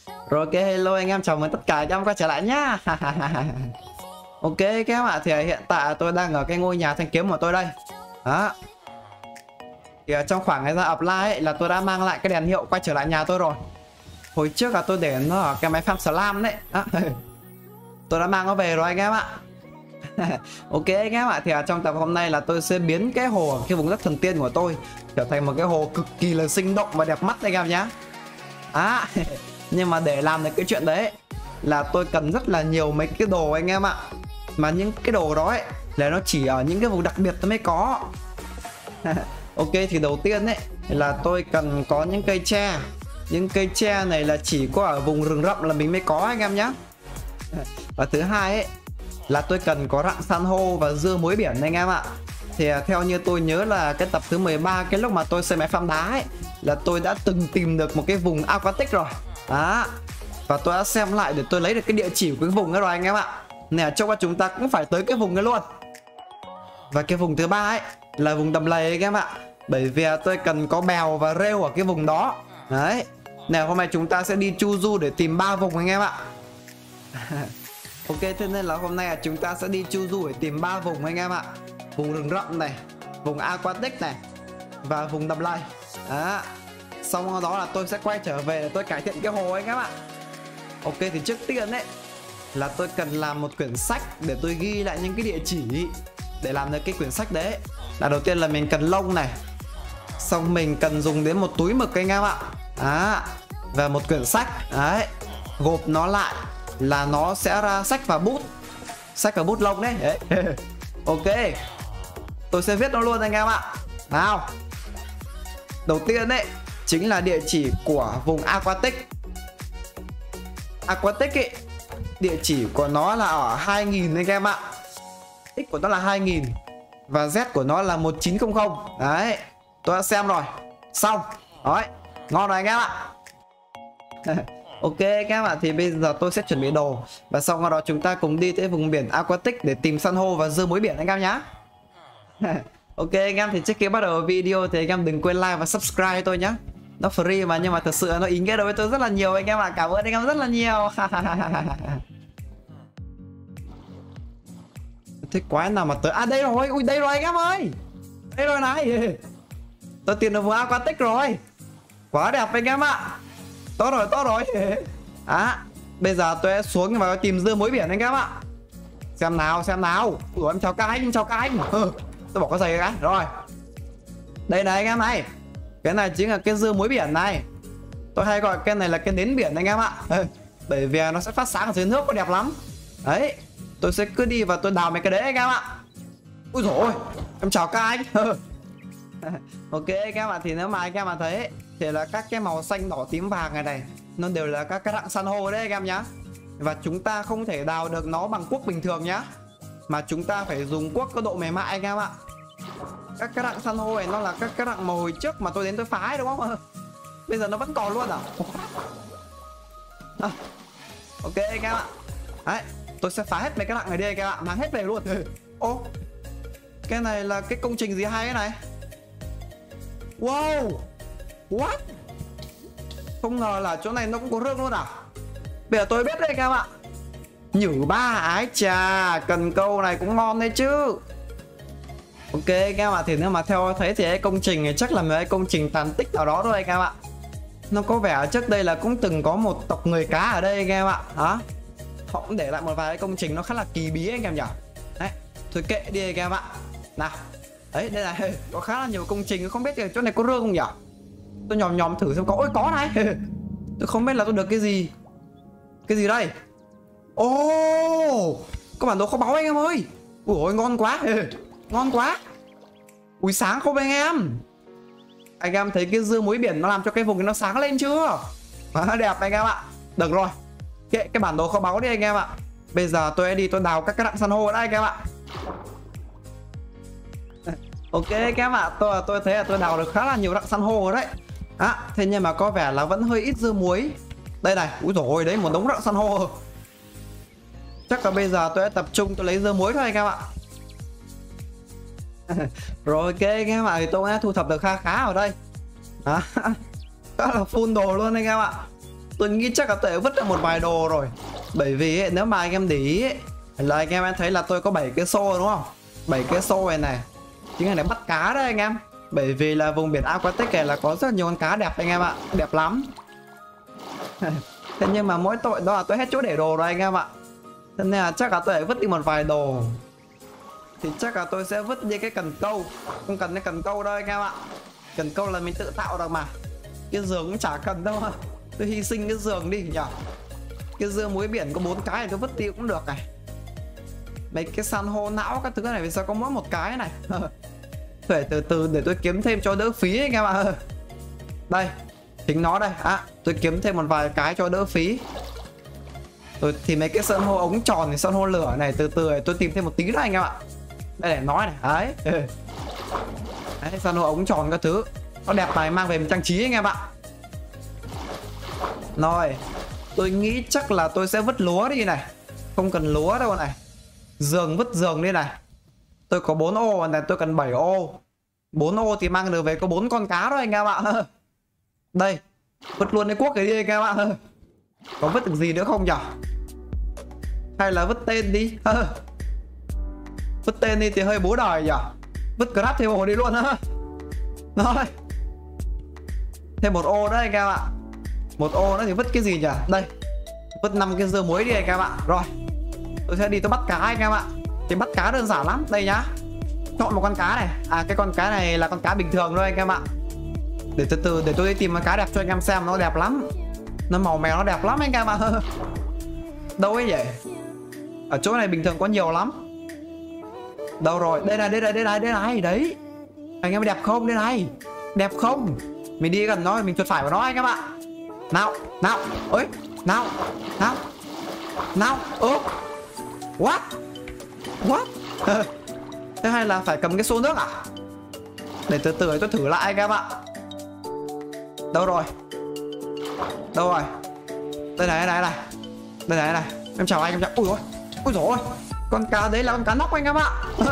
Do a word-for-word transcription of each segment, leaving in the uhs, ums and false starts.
Rồi ok, hello anh em, chào mừng tất cả anh em quay trở lại nhá. Ok các em ạ, thì hiện tại tôi đang ở cái ngôi nhà thanh kiếm của tôi đây. Đó. Thì trong khoảng thời gian apply ấy, là tôi đã mang lại cái đèn hiệu quay trở lại nhà tôi rồi. Hồi trước là tôi để nó ở cái máy farm slam đấy. Đó. Tôi đã mang nó về rồi anh em ạ. Ok anh em ạ, thì ở trong tập hôm nay là tôi sẽ biến cái hồ ở cái vùng đất thần tiên của tôi trở thành một cái hồ cực kỳ là sinh động và đẹp mắt anh em nhá. À, nhưng mà để làm được cái chuyện đấy là tôi cần rất là nhiều mấy cái đồ anh em ạ. Mà những cái đồ đó ấy là nó chỉ ở những cái vùng đặc biệt nó mới có. Ok, thì đầu tiên ấy là tôi cần có những cây tre. Những cây tre này là chỉ có ở vùng rừng rậm là mình mới có anh em nhá. Và thứ hai ấy là tôi cần có rặng san hô và dưa muối biển anh em ạ. Thì theo như tôi nhớ là cái tập thứ mười ba, cái lúc mà tôi xây máy farm đá ấy, là tôi đã từng tìm được một cái vùng aquatic rồi. Đó. Và tôi đã xem lại để tôi lấy được cái địa chỉ của cái vùng đó rồi anh em ạ. Nè, chắc là chúng ta cũng phải tới cái vùng ấy luôn. Và cái vùng thứ ba ấy là vùng đầm lầy anh em ạ. Bởi vì tôi cần có bèo và rêu ở cái vùng đó. Đấy. Nè, hôm nay chúng ta sẽ đi chu du để tìm ba vùng anh em ạ. Ok, thế nên là hôm nay chúng ta sẽ đi chu du để tìm ba vùng anh em ạ. Vùng rừng rậm này, vùng aquatic này và vùng đầm lầy. Đó. Xong đó là tôi sẽ quay trở về để tôi cải thiện cái hồ anh em ạ. Ok, thì trước tiên ấy là tôi cần làm một quyển sách để tôi ghi lại những cái địa chỉ. Để làm được cái quyển sách đấy là đầu tiên là mình cần lông này. Xong mình cần dùng đến một túi mực anh em ạ. Đó. Và một quyển sách. Đấy. Gộp nó lại là nó sẽ ra sách và bút. Sách và bút lông đấy, đấy. Ok, tôi sẽ viết nó luôn anh em ạ. Nào. Đầu tiên đấy chính là địa chỉ của vùng aquatic. Aquatic ấy, địa chỉ của nó là ở hai nghìn anh em ạ. X của nó là hai nghìn và Z của nó là một chín không không. Đấy, tôi đã xem rồi. Xong. Đấy, ngon rồi anh em ạ. Ok các em ạ, thì bây giờ tôi sẽ chuẩn bị đồ. Và sau đó chúng ta cùng đi tới vùng biển aquatic để tìm san hô và dưa muối biển anh em nhá. Ok anh em, thì trước khi bắt đầu video thì anh em đừng quên like và subscribe cho tôi nhé. Nó free mà, nhưng mà thật sự nó ý nghĩa đối với tôi rất là nhiều anh em ạ. Cảm ơn anh em rất là nhiều. Thế quái nào mà tới. À đây rồi, ui đây rồi anh em ơi. Đây rồi này. Tôi tìm được vùng aquatic rồi. Quá đẹp anh em ạ. Tốt rồi, tốt rồi. À, bây giờ tôi sẽ xuống và tìm dưa muối biển anh em ạ. Xem nào, xem nào. Ủa, em chào các anh, em chào các anh. Ừ, tôi bỏ cái giày cái. Rồi. Đây này anh em này. Cái này chính là cái dưa muối biển này. Tôi hay gọi cái này là cái nến biển anh em ạ. Ừ, bởi vì nó sẽ phát sáng ở dưới nước, có đẹp lắm. Đấy. Tôi sẽ cứ đi và tôi đào mấy cái đấy anh em ạ. Ui dồi ôi, em chào các anh. Ok anh em ạ, thì nếu mà anh em mà thấy thì là các cái màu xanh đỏ tím vàng này này, nó đều là các cái rặng san hô đấy anh em nhá. Và chúng ta không thể đào được nó bằng cuốc bình thường nhá, mà chúng ta phải dùng cuốc có độ mềm mại anh em ạ. Các cái rặng san hô này nó là các cái rặng màu hồi trước mà tôi đến tôi phá ấy, đúng không? Bây giờ nó vẫn còn luôn à? À, ok anh em ạ. Đấy, tôi sẽ phá hết mấy cái rặng này đi anh em ạ, mang hết về luôn. Ô, cái này là cái công trình gì hay cái này? Wow, what? Không ngờ là chỗ này nó cũng có rương luôn à? Bây giờ tôi biết đấy anh em ạ. Nhử ba ái chà, cần câu này cũng ngon đấy chứ. Ok anh em ạ, thì nếu mà theo thấy thì cái công trình này chắc là một cái công trình tàn tích nào đó thôi anh em ạ. Nó có vẻ trước đây là cũng từng có một tộc người cá ở đây anh em ạ. Đó. Họ cũng để lại một vài cái công trình nó khá là kỳ bí anh em nhỉ. Đấy, thôi kệ đi anh em ạ. Nào. Đấy, đây này, có khá là nhiều công trình, không biết chỗ này có rương không nhỉ? Tôi nhòm nhòm thử xem có. Ôi có này. Tôi không biết là tôi được cái gì. Cái gì đây? Ồ, oh, có bản đồ kho báu anh em ơi. Ui ôi, ngon quá. Ngon quá. Ui sáng không anh em? Anh em thấy cái dưa muối biển nó làm cho cái vùng nó sáng lên chưa? À, đẹp anh em ạ. Được rồi, kệ cái bản đồ kho báu đi anh em ạ. Bây giờ tôi đi tôi đào các cái rặng san hô đấy anh em ạ. Ok các em ạ, tôi tôi thấy là tôi đào được khá là nhiều rặng san hô rồi đấy. À, thế nhưng mà có vẻ là vẫn hơi ít dưa muối. Đây này, úi dồi ôi, đấy một đống rặng san hô. Chắc là bây giờ tôi sẽ tập trung tôi lấy dưa muối thôi anh em ạ. Rồi ok anh em ạ, thì tôi đã thu thập được khá khá ở đây. À, khá là full đồ luôn anh em ạ. tôi nghĩ chắc là tôi đã vứt ra một vài đồ rồi. Bởi vì ấy, nếu mà anh em để ý ấy, là anh em thấy là tôi có bảy cái xô đúng không? bảy cái xô này này chính là để bắt cá đấy anh em. Bởi vì là vùng biển Aquatic này là có rất nhiều con cá đẹp anh em ạ, đẹp lắm. Thế nhưng mà mỗi tội đó là tôi hết chỗ để đồ rồi anh em ạ. Thế nên là chắc là tôi phải vứt đi một vài đồ. Thì chắc là tôi sẽ vứt đi cái cần câu. Không cần cái cần câu đâu anh em ạ. Cần câu là mình tự tạo được mà. Cái giường cũng chả cần đâu mà. Tôi hy sinh cái giường đi nhỉ. Cái dưa muối biển có bốn cái thì tôi vứt đi cũng được này. Mấy cái san hô não các thứ này vì sao có mỗi một cái này. Phải từ từ để tôi kiếm thêm cho đỡ phí anh em ạ. Đây, chính nó đây. À, tôi kiếm thêm một vài cái cho đỡ phí. Tôi thì mấy cái san hô ống tròn thì san hô lửa này từ từ tôi tìm thêm một tí nữa anh em ạ. Đây để nói này, đấy. Đấy, san hô ống tròn các thứ. Nó đẹp này, mang về mình trang trí anh em ạ. Rồi, tôi nghĩ chắc là tôi sẽ vứt lúa đi này. Không cần lúa đâu này. Giường vứt giường đi này. Tôi có bốn ô này, tôi cần bảy ô. bốn ô thì mang được về có bốn con cá thôi anh em ạ. Đây, vứt luôn cái cuốc này đi anh em ạ. Có vứt được gì nữa không nhỉ? Hay là vứt tên đi. Vứt tên đi thì hơi bố đời nhỉ. Vứt Grab thêm một đi luôn á. Rồi. Thêm một ô đấy anh em ạ. Một ô nữa thì vứt cái gì nhỉ? Đây, vứt năm cái dưa muối đi anh em ạ. Rồi, tôi sẽ đi tôi bắt cá anh em ạ. Thì bắt cá đơn giản lắm. Đây nhá. Chọn một con cá này. À cái con cá này là con cá bình thường thôi anh em ạ. Để từ từ để tôi đi tìm con cá đẹp cho anh em xem. Nó đẹp lắm. Nó màu mèo nó đẹp lắm anh em ạ. Đâu ấy vậy? Ở chỗ này bình thường có nhiều lắm. Đâu rồi? Đây này, đây này, đây này, đây này. Đấy. Anh em đẹp không? Đây này. Đẹp không? Mình đi gần nó mình chuột phải vào nó anh em ạ. Nào, nào. Ơi, nào. Nào. Nào. Ơ. What? What? Thế hay là phải cầm cái xô nước à? Để từ từ tôi thử lại anh em ạ. Đâu rồi? Đâu rồi? Đây này, đây này, này. Đây này, này. Em chào anh, em chào. Ui dồi, ui dồi ôi. Con cá đấy là con cá nóc anh em ạ.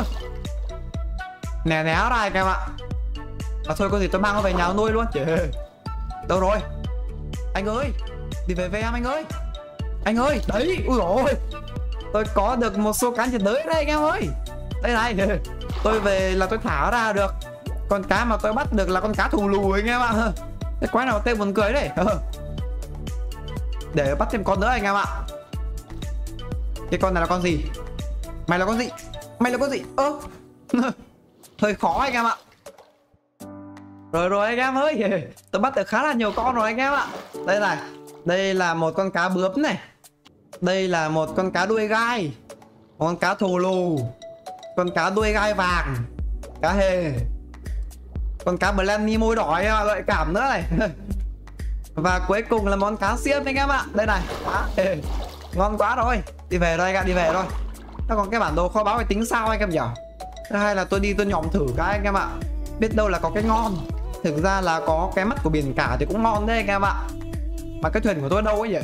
Nè né ra anh em ạ. À thôi có gì tôi mang nó về nhà nuôi luôn. Đâu rồi? Anh ơi, đi về về em anh ơi. Anh ơi, đấy, ui dồi. Tôi có được một số cá nhiệt đới đây anh em ơi. Đây này, tôi về là tôi thả ra được. Con cá mà tôi bắt được là con cá thù lù anh em ạ. Cái quái nào tên buồn cười đấy. Để bắt thêm con nữa anh em ạ. Cái con này là con gì? Mày là con gì? Mày là con gì? Ơ hơi khó anh em ạ. Rồi rồi anh em ơi, tôi bắt được khá là nhiều con rồi anh em ạ. Đây này, đây là một con cá bướm này. Đây là một con cá đuôi gai. Một con cá thù lù. Con cá đuôi gai vàng. Cá hề. Con cá Blenny môi đỏ em ạ, gợi cảm nữa này. Và cuối cùng là món cá xiêm anh em ạ. Đây này. À, ngon quá rồi. Đi về rồi anh ạ, đi về rồi. Nó còn cái bản đồ kho báu phải tính sao anh em nhỉ? Thứ hai là tôi đi tôi nhòm thử cái anh em ạ. Biết đâu là có cái ngon. Thực ra là có cái mắt của biển cả thì cũng ngon đấy anh em ạ. Mà cái thuyền của tôi đâu ấy nhỉ?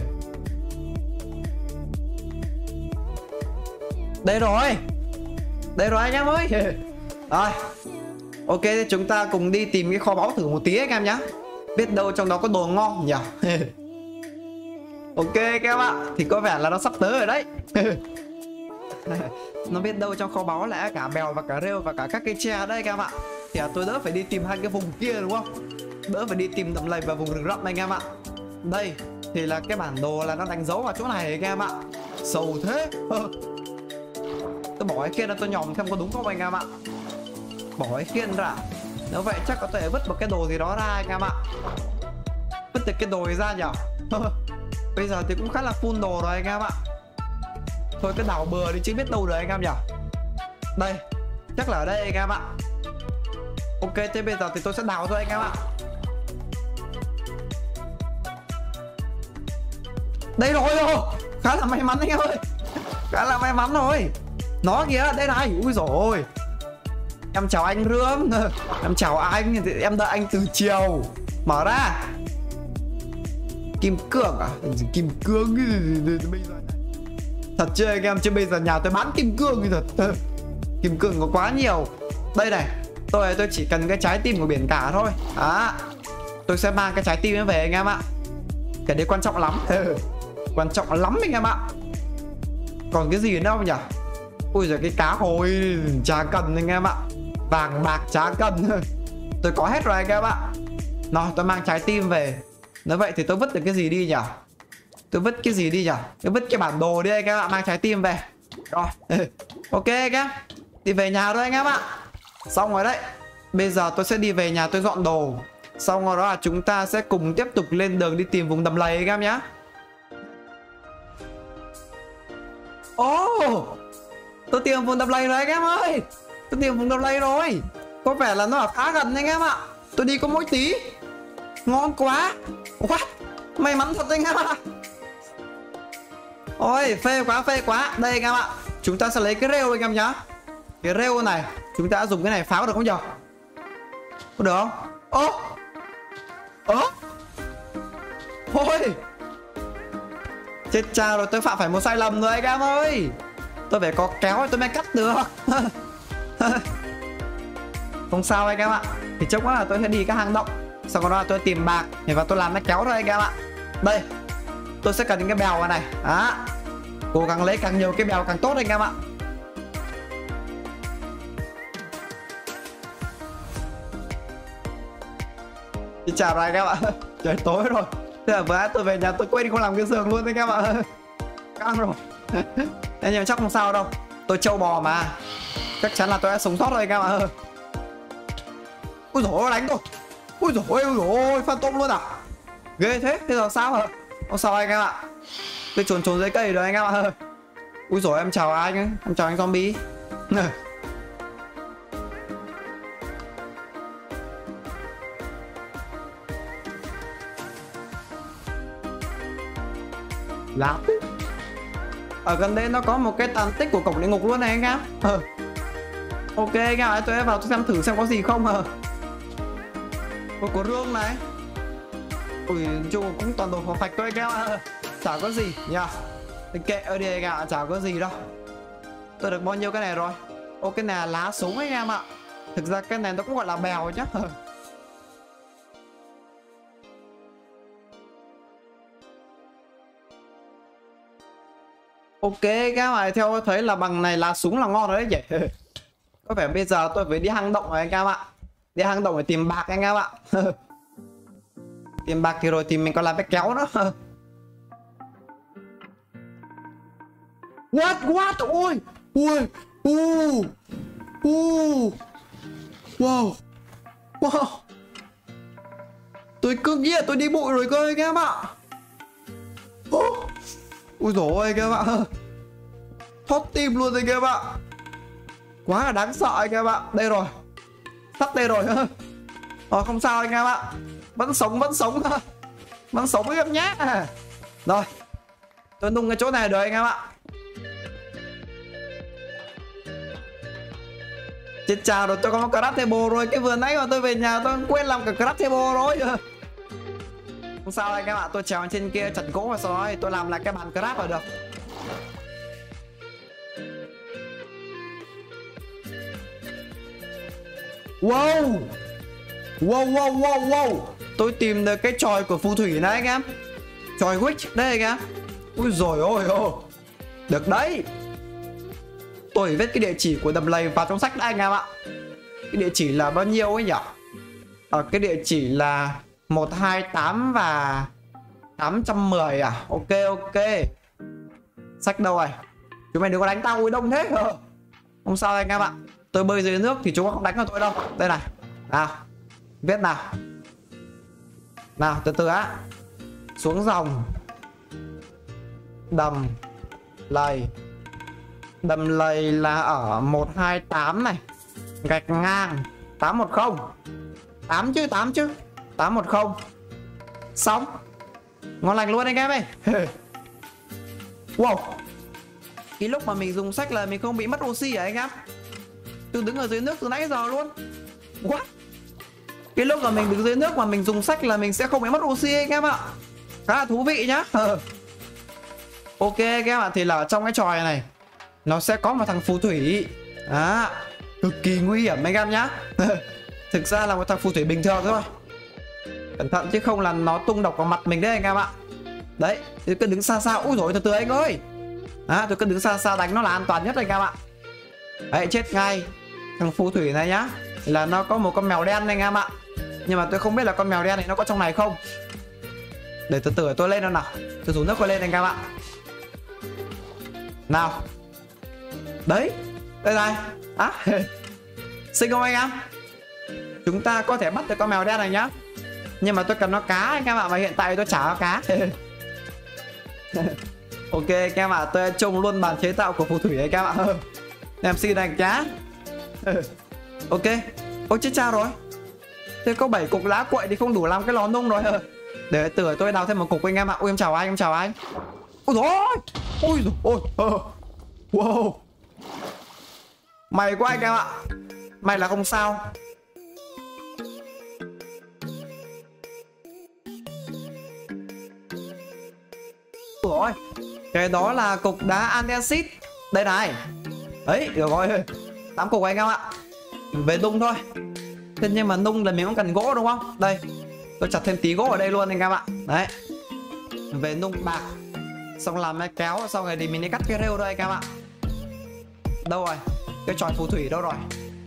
Đây rồi. Đây rồi anh em ơi. Rồi. Ok, chúng ta cùng đi tìm cái kho báu thử một tí anh em nhá. Biết đâu trong đó có đồ ngon nhỉ. Ok các em ạ. Thì có vẻ là nó sắp tới rồi đấy. Nó biết đâu trong kho báu là cả bèo và cả rêu và cả các cây tre đây các em ạ. Thì à, tôi đỡ phải đi tìm hai cái vùng kia đúng không? Đỡ phải đi tìm đầm lầy và vùng rừng rậm anh em ạ. Đây thì là cái bản đồ là nó đánh dấu vào chỗ này các em ạ. Sầu thế. Tôi bỏ cái kia ra tôi nhòm xem có đúng không anh em ạ. Bỏ cái khiên ra. Nếu vậy chắc có thể vứt một cái đồ gì đó ra anh em ạ. Vứt được cái đồ gì ra nhỉ. Bây giờ thì cũng khá là full đồ rồi anh em ạ. Thôi cứ đào bừa đi chứ biết đâu được anh em nhỉ. Đây, chắc là ở đây anh em ạ. Ok, thế bây giờ thì tôi sẽ đào thôi anh em ạ. Đây rồi rồi. Khá là may mắn anh em ơi. Khá là may mắn rồi. Nó kìa, đây này. Ui dồi ôi. Em chào anh Rương. Em chào anh. Em đợi anh từ chiều. Mở ra. Kim cương à? Kim cương bây giờ thật chưa anh em, chứ bây giờ nhà tôi bán kim cương thì thật. Kim cương có quá nhiều. Đây này, tôi tôi chỉ cần cái trái tim của biển cả thôi. Đó. Tôi sẽ mang cái trái tim về anh em ạ. Cái đấy quan trọng lắm. Quan trọng lắm anh em ạ. Còn cái gì nữa không nhỉ? Ui giời, cái cá hồi chả cần anh em ạ. Vàng bạc chả cần. Tôi có hết rồi anh em ạ. Nào, tôi mang trái tim về. Nếu vậy thì tôi vứt được cái gì đi nhỉ? Tôi vứt cái gì đi nhỉ? Tôi vứt cái bản đồ đi anh em ạ. Mang trái tim về. Rồi. Ok anh em. Đi về nhà thôi anh em ạ. Xong rồi đấy. Bây giờ tôi sẽ đi về nhà tôi dọn đồ. Xong rồi đó là chúng ta sẽ cùng tiếp tục lên đường đi tìm vùng đầm lầy anh em nhé. Ồ oh, tôi tìm vùng đầm lầy rồi anh em ơi. Tôi tìm vùng đầm lầy rồi. Có vẻ là nó ở khá gần anh em ạ. Tôi đi có mỗi tí. Ngon quá. What? May mắn thật anh em ạ. Ôi phê quá phê quá. Đây anh em ạ. Chúng ta sẽ lấy cái rêu anh em nhá. Cái rêu này chúng ta dùng cái này phá được không nhỉ? Có được không? Ố Ố Ôi chết cha rồi, tôi phạm phải một sai lầm rồi anh em ơi. Tôi phải có kéo tôi mới cắt được. Không sao anh em ạ. Thì chốc là tôi sẽ đi các hang động. Sau đó tôi tìm bạc và tôi làm cái kéo thôi anh em ạ. Đây, tôi sẽ cần những cái bèo này. Đó. Cố gắng lấy càng nhiều cái bèo càng tốt anh em ạ. Chào rồi anh em ạ. Trời tối rồi. Thế là vừa tôi về nhà tôi quên không làm cái giường luôn anh em ạ. Căng rồi. Nhưng mà chắc không sao đâu. Tôi trâu bò mà. Chắc chắn là tôi đã sống sót rồi anh em ạ. Ui dồi ôi đánh tôi. Ui dồi ôi, ui dồi ôi, phantom luôn à. Ghê thế, thế giờ sao hả? Không sao anh em ạ. Tôi trốn trốn dưới cây rồi anh em ạ. Ui dồi em chào anh ấy. Em chào anh zombie. Lắm. Ở gần đây nó có một cái tàn tích của cổng địa ngục luôn này anh em. ờ. Ok anh em, tôi vào tôi xem thử xem có gì không. ờ. Có có rương này. Ui chung cũng toàn đồ phá phạch thôi anh em ạ. Chả có gì nha. Thì kệ ở đây anh em ạ, chả có gì đâu. Tôi được bao nhiêu cái này rồi. Ô cái này là lá súng anh em ạ. Thực ra cái này nó cũng gọi là bèo chứ. Ok các bạn, theo tôi thấy là bằng này là súng là ngon rồi đấy nhỉ. Có vẻ bây giờ tôi phải đi hang động rồi anh em ạ. Đi hang động để tìm bạc anh em ạ. Tìm bạc thì rồi thì mình còn làm cái kéo nữa. What what ôi ui u u wow wow. Tôi cứ nghĩ là tôi đi bụi rồi cơ anh em ạ. Oh. Ui dồi ôi anh em ạ. Thoát tim luôn anh em ạ. Quá là đáng sợ anh em ạ. Đây rồi. Sắp đây rồi. Rồi không sao anh em ạ. Vẫn sống vẫn sống. Vẫn sống anh em nhé. Rồi. Tôi nung cái chỗ này rồi anh em ạ. Chết chào rồi, tôi có một craft table rồi. Cái vừa nãy mà tôi về nhà tôi quên làm cả craft table rồi. Không sao anh em ạ, tôi trèo trên kia chặt gỗ và sau đó tôi làm lại cái bàn craft là được. Wow. Wow wow wow wow. Tôi tìm được cái chòi của phù thủy này anh em. Chòi witch đây anh em. Ui dồi ôi ô. Được đấy. Tôi viết cái địa chỉ của đầm lầy vào trong sách đã anh em ạ. Cái địa chỉ là bao nhiêu ấy nhỉ? Ở cái địa chỉ là một hai tám và tám trăm mười à? Ok ok. Sách đâu rồi? Chúng mày đừng có đánh tao ui đông thế. Không sao anh em ạ. Tôi bơi dưới nước thì chúng không đánh vào tôi đâu. Đây này. Nào. Viết nào. Nào từ từ á. Xuống dòng. Đầm lầy. Đầm lầy là ở một hai tám này. Gạch ngang tám một không. tám chứ tám chứ. tám một không. Xong. Ngon lành luôn anh em ơi. Wow. Cái lúc mà mình dùng sách là mình không bị mất oxy hả anh em? Tôi đứng ở dưới nước từ nãy giờ luôn. What? Cái lúc mà mình đứng dưới nước mà mình dùng sách là mình sẽ không bị mất oxy anh em ạ. Khá là thú vị nhá. Ok anh em ạ, thì là trong cái trò này nó sẽ có một thằng phù thủy. À, cực kỳ nguy hiểm anh em nhá. Thực ra là một thằng phù thủy bình thường thôi. Cẩn thận chứ không là nó tung độc vào mặt mình đấy anh em ạ. Đấy, tôi cứ đứng xa xa. Ui rồi từ từ anh ơi. À, tôi cứ đứng xa xa đánh nó là an toàn nhất anh em ạ. Đấy, chết ngay. Thằng phù thủy này nhá, là nó có một con mèo đen anh em ạ. Nhưng mà tôi không biết là con mèo đen này nó có trong này không. Để từ từ tôi lên nó nào. Tôi rủ nước tôi lên anh em ạ. Nào. Đấy. Đây này. À, xinh không anh em? Chúng ta có thể bắt được con mèo đen này nhá. Nhưng mà tôi cần nó cá anh em ạ. Và hiện tại tôi chả có cá. Ok anh em ạ. Tôi trông luôn bàn chế tạo của phù thủy anh em ạ. Em xin anh cá. Ok. Ôi chết cha rồi. Thế có bảy cục lá quậy thì không đủ làm cái lò nung rồi. Để từ tôi đào thêm một cục anh em ạ. Ui em chào anh, em chào anh. Ôi dồi ôi. Ôi dồi ôi. Wow. May quá anh em ạ. May là không sao. Ôi, cái đó là cục đá andesite. Đây này. Đấy, được rồi. Tám cục anh em ạ. Về nung thôi. Thế nhưng mà nung là mình cũng cần gỗ đúng không? Đây, tôi chặt thêm tí gỗ ở đây luôn anh em ạ. Đấy. Về nung bạc. Xong làm cái kéo. Xong rồi thì mình đi cắt cái rêu thôi anh em ạ. Đâu rồi? Cái tròi phù thủy đâu rồi?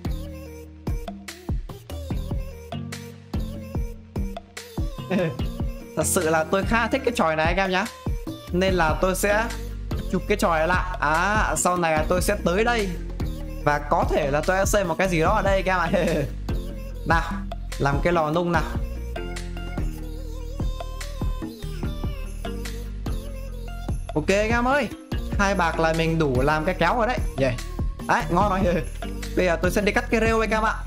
Thật sự là tôi khá thích cái tròi này anh em nhá. Nên là tôi sẽ chụp cái tròi lại. À, sau này tôi sẽ tới đây. Và có thể là tôi sẽ xây một cái gì đó ở đây các bạn. Nào, làm cái lò nung nào. Ok anh em ơi. Hai bạc là mình đủ làm cái kéo rồi đấy. Yeah. Đấy, ngon rồi. Bây giờ tôi sẽ đi cắt cái rêu anh em ạ.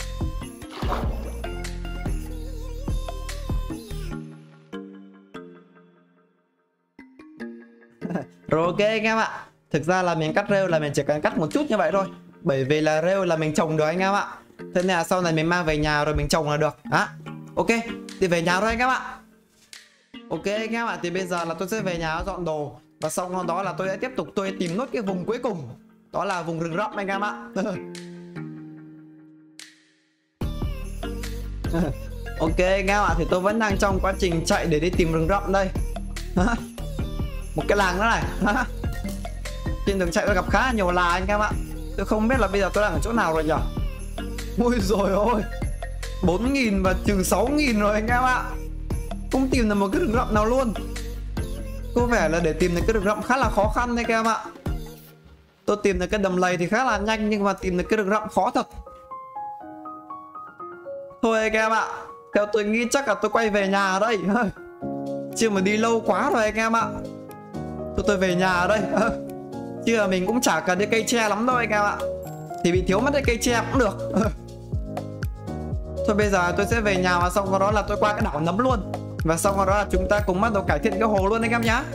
Rồi ok anh em ạ. Thực ra là mình cắt rêu là mình chỉ cần cắt một chút như vậy thôi. Bởi vì là rêu là mình trồng được anh em ạ. Thế nên là sau này mình mang về nhà rồi mình trồng là được. Đó. Ok, thì về nhà thôi anh em ạ. Ok anh em ạ, thì bây giờ là tôi sẽ về nhà dọn đồ. Và sau đó là tôi sẽ tiếp tục tôi tìm nốt cái vùng cuối cùng. Đó là vùng rừng rậm anh em ạ. Ok anh em ạ, thì tôi vẫn đang trong quá trình chạy để đi tìm rừng rậm đây. Một cái làng nữa này. Trên đường chạy tôi gặp khá là nhiều là anh em ạ. Tôi không biết là bây giờ tôi đang ở chỗ nào rồi nhỉ. Ôi rồi ôi, bốn nghìn và trừ sáu nghìn rồi anh em ạ. Không tìm được một cái rừng rậm nào luôn. Có vẻ là để tìm được cái rừng rậm khá là khó khăn đấy các em ạ. Tôi tìm được cái đầm lầy thì khá là nhanh. Nhưng mà tìm được cái rừng rậm khó thật. Thôi các em ạ, theo tôi nghĩ chắc là tôi quay về nhà ở đây. Chứ mà đi lâu quá rồi anh em ạ. Tôi tôi về nhà ở đây. Chứ là mình cũng chả cần cái cây tre lắm đâu anh em ạ. Thì bị thiếu mất cái cây tre cũng được. Thôi bây giờ tôi sẽ về nhà và xong đó là tôi qua cái đảo nấm luôn. Và xong đó là chúng ta cùng bắt đầu cải thiện cái hồ luôn anh em nhá.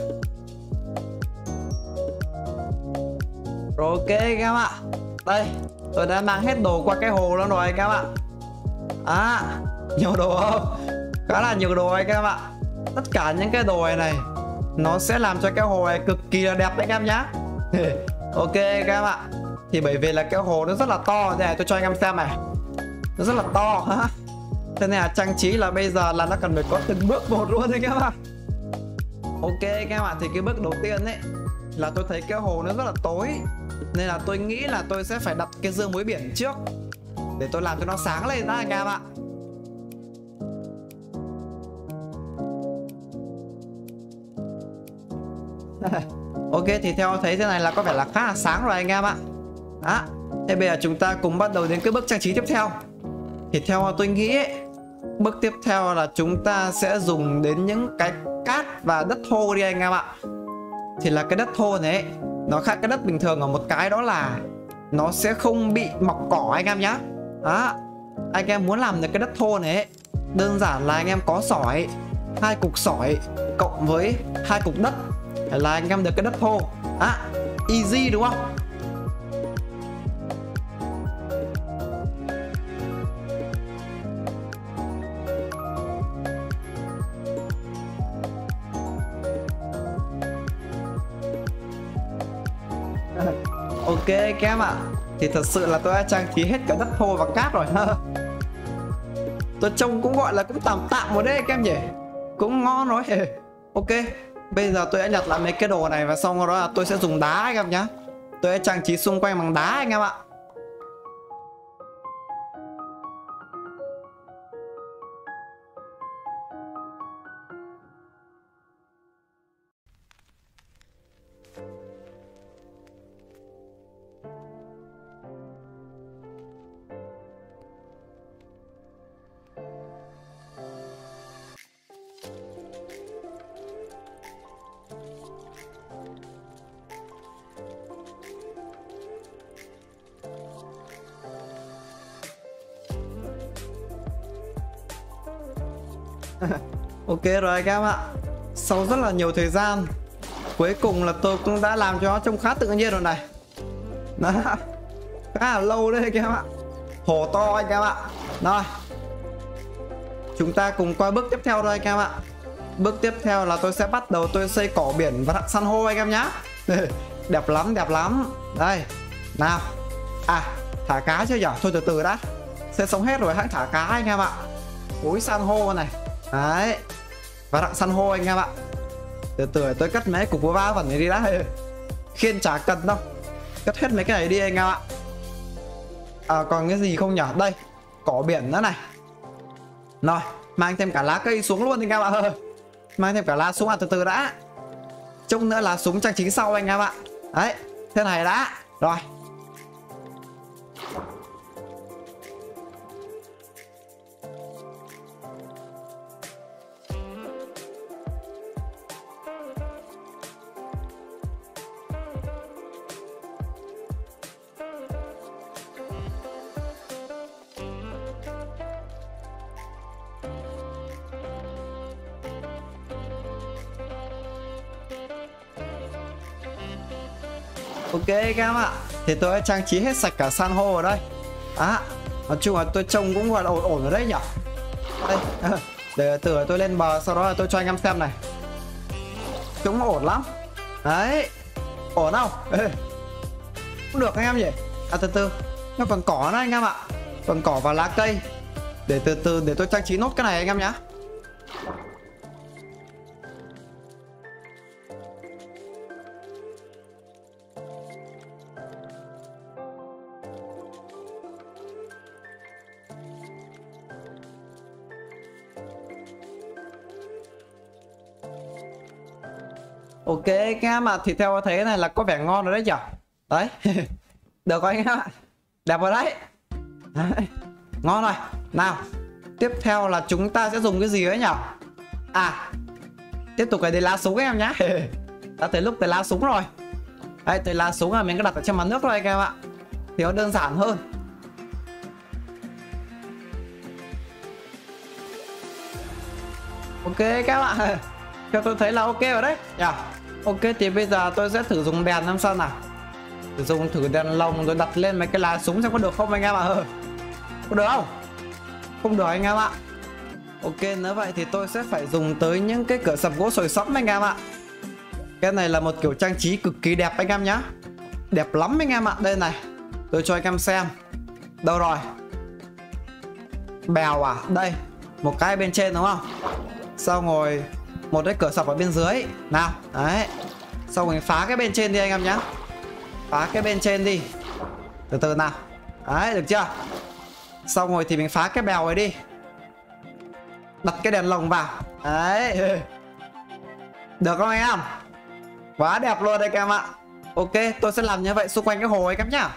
Rồi ok anh em ạ. Đây, tôi đã mang hết đồ qua cái hồ luôn rồi anh em ạ. À, nhiều đồ không? Khá là nhiều đồ anh em ạ. Tất cả những cái đồ này này nó sẽ làm cho cái hồ này cực kỳ là đẹp anh em nhá. Ok anh em ạ. Thì bởi vì là cái hồ nó rất là to. Đây này, tôi cho anh em xem này. Nó rất là to ha. Thế nên là trang trí là bây giờ là nó cần phải có từng bước một luôn anh em ạ. Ok anh em ạ, thì cái bước đầu tiên ấy là tôi thấy cái hồ nó rất là tối. Nên là tôi nghĩ là tôi sẽ phải đặt cái dương muối biển trước để tôi làm cho nó sáng lên đó anh em ạ. Ok, thì theo thấy thế này là có vẻ là khá là sáng rồi anh em ạ. Đó. Thế bây giờ chúng ta cùng bắt đầu đến cái bước trang trí tiếp theo. Thì theo tôi nghĩ ấy, bước tiếp theo là chúng ta sẽ dùng đến những cái cát và đất thô đi anh em ạ. Thì là cái đất thô này ấy, nó khác cái đất bình thường ở một cái đó là nó sẽ không bị mọc cỏ anh em nhá. Đó. Anh em muốn làm được cái đất thô này ấy, đơn giản là anh em có sỏi, hai cục sỏi cộng với hai cục đất là anh em được cái đất thô. À, easy đúng không? Ok các em ạ. Thì thật sự là tôi đã trang trí hết cả đất thô và cát rồi. Tôi trông cũng gọi là cũng tạm tạm một đấy các em nhỉ. Cũng ngon rồi. Ok. Bây giờ tôi đã nhặt lại mấy cái đồ này và xong đó là tôi sẽ dùng đá anh em nhá. Tôi sẽ trang trí xung quanh bằng đá anh em ạ. Ok rồi anh em ạ. Sau rất là nhiều thời gian, cuối cùng là tôi cũng đã làm cho nó trông khá tự nhiên rồi này. Đó. Khá là lâu đấy anh em ạ. Hồ to anh em ạ. Rồi, chúng ta cùng qua bước tiếp theo thôi anh em ạ. Bước tiếp theo là tôi sẽ bắt đầu tôi xây cỏ biển và san hô anh em nhá. Đẹp lắm, đẹp lắm. Đây, nào. À, thả cá chưa nhở? Thôi từ từ đã. Sẽ sống hết rồi hãy thả cá anh em ạ. Cối san hô này. Đấy. Và đặng san hô anh em ạ. Từ từ tôi cất mấy cục va vẩn này đi đã. Khiên chả cần đâu. Cất hết mấy cái này đi anh em ạ. À, còn cái gì không nhở? Đây, cỏ biển nữa này. Rồi, mang thêm cả lá cây xuống luôn anh em ạ. Mang thêm cả lá xuống, à từ từ đã. Trông nữa là súng trang trí sau anh em ạ. Đấy, thế này đã. Rồi. Ok các em ạ. Thì tôi đã trang trí hết sạch cả san hô ở đây. À, nói chung là tôi trông cũng gọi là ổn ổn ở đây nhỉ. Đây, để từ tôi lên bờ sau đó là tôi cho anh em xem này. Trông ổn lắm. Đấy. Ổn không? Ê. Cũng được anh em nhỉ. À từ từ, nó còn cỏ nữa anh em ạ. Còn cỏ và lá cây. Để từ từ để tôi trang trí nốt cái này anh em nhá. Ok các em ạ, thì theo tôi thấy này là có vẻ ngon rồi đấy nhỉ. Đấy. Được rồi anh em ạ. Đẹp rồi đấy. Đấy. Ngon rồi. Nào, tiếp theo là chúng ta sẽ dùng cái gì đấy nhỉ? À, tiếp tục cái đây lá súng các em nhá. Đã tới lúc tới lá súng rồi. Đây, tới lá súng là mình cứ đặt ở trên mặt nước thôi anh em ạ. Thì nó đơn giản hơn. Ok các em ạ. Theo tôi thấy là ok rồi đấy nhỉ. Ok thì bây giờ tôi sẽ thử dùng đèn làm sao nào. Thử dùng thử đèn lồng rồi đặt lên mấy cái lá súng xem có được không anh em ạ. Có được không? Không được anh em ạ. Ok nếu vậy thì tôi sẽ phải dùng tới những cái cửa sập gỗ sồi sẫm anh em ạ. Cái này là một kiểu trang trí cực kỳ đẹp anh em nhá. Đẹp lắm anh em ạ. Đây này, tôi cho anh em xem. Đâu rồi? Bèo à? Đây, một cái bên trên đúng không? Xong rồi một cái cửa sập ở bên dưới. Nào, đấy. Xong mình phá cái bên trên đi anh em nhá. Phá cái bên trên đi. Từ từ nào. Đấy, được chưa? Xong rồi thì mình phá cái bèo ấy đi. Đặt cái đèn lồng vào. Đấy. Được không anh em? Quá đẹp luôn đây các em ạ. Ok, tôi sẽ làm như vậy xung quanh cái hồ ấy các em nhá.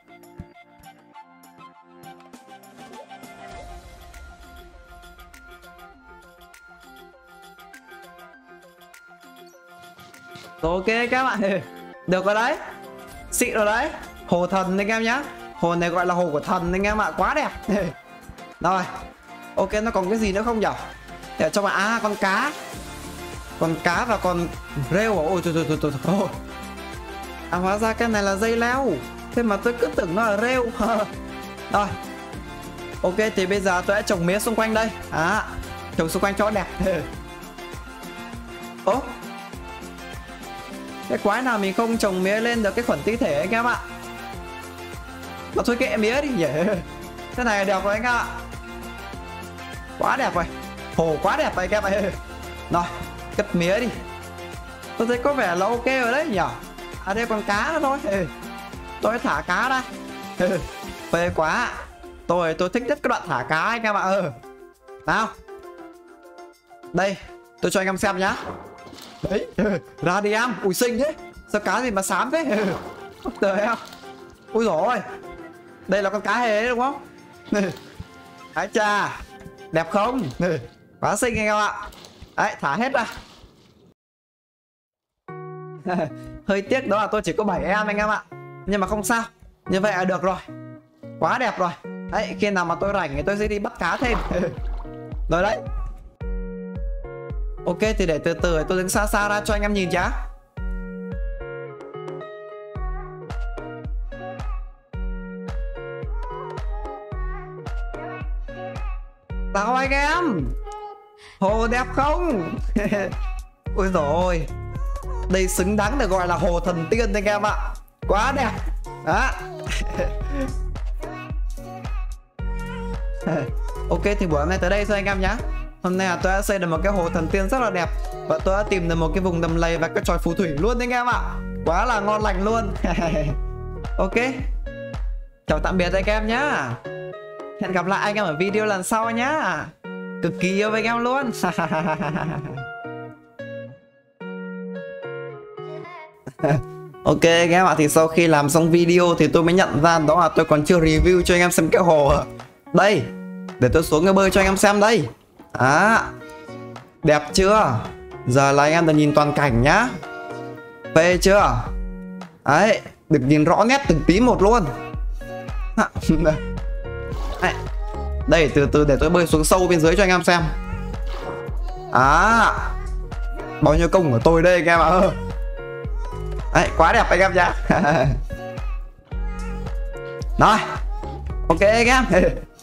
Rồi ok các bạn. Được rồi đấy. Xịn rồi đấy. Hồ thần anh em nhá. Hồ này gọi là hồ của thần anh em ạ. Quá đẹp. Rồi. Ok nó còn cái gì nữa không nhỉ? Để cho mà à con cá. Con cá và con rêu. Ôi trời trời trời trời. À hóa ra cái này là dây leo. Thế mà tôi cứ tưởng nó là rêu. Rồi. Ok thì bây giờ tôi đã trồng mía xung quanh đây. À, trồng xung quanh cho đẹp. Ố, cái quái nào mình không trồng mía lên được cái khuẩn tinh thể anh em ạ. Mà thôi kệ mía đi nhỉ. Thế này đẹp rồi anh em ạ. Quá đẹp rồi. Hồ quá đẹp rồi anh em ạ. Rồi, cất mía đi. Tôi thấy có vẻ là ok rồi đấy nhỉ. À đây còn cá nữa thôi. Tôi thả cá ra. Phê quá. Tôi tôi thích nhất cái đoạn thả cá anh em ạ. Ừ. Nào. Đây, tôi cho anh em xem nhá. Đấy, ra đi em. Ui xinh thế. Sao cá gì mà xám thế. Trời em. Ui dồi ôi. Đây là con cá hề đấy đúng không? Ái cha. Đẹp không? Quá xinh anh em ạ. Đấy, thả hết ra. Hơi tiếc đó là tôi chỉ có bảy em anh em ạ. Nhưng mà không sao. Như vậy là được rồi. Quá đẹp rồi. Đấy, khi nào mà tôi rảnh thì tôi sẽ đi bắt cá thêm. Rồi đấy. Ok, thì để từ từ tôi đứng xa xa ra cho anh em nhìn chá. Sao anh em? Hồ đẹp không? Ôi dồi ôi. Đây xứng đáng được gọi là hồ thần tiên anh em ạ. Quá đẹp. Đó. Ok, thì buổi hôm nay tới đây thôi anh em nhé. Hôm nay là tôi đã xây được một cái hồ thần tiên rất là đẹp. Và tôi đã tìm được một cái vùng đầm lầy và cái tròi phù thủy luôn anh em ạ. Quá là ngon lành luôn. Ok. Chào tạm biệt anh em nhá. Hẹn gặp lại anh em ở video lần sau nhá. Cực kỳ yêu anh em luôn. Ok anh em ạ, thì sau khi làm xong video thì tôi mới nhận ra đó là tôi còn chưa review cho anh em xem cái hồ. Đây, để tôi xuống cái bơi cho anh em xem đây. À, đẹp chưa? Giờ là anh em được nhìn toàn cảnh nhá. Phê chưa? Đấy, được nhìn rõ nét từng tí một luôn. Đây, từ từ để tôi bơi xuống sâu bên dưới cho anh em xem. À, bao nhiêu công của tôi đây anh em ạ. Đấy, quá đẹp anh em nhá. Rồi, ok anh em.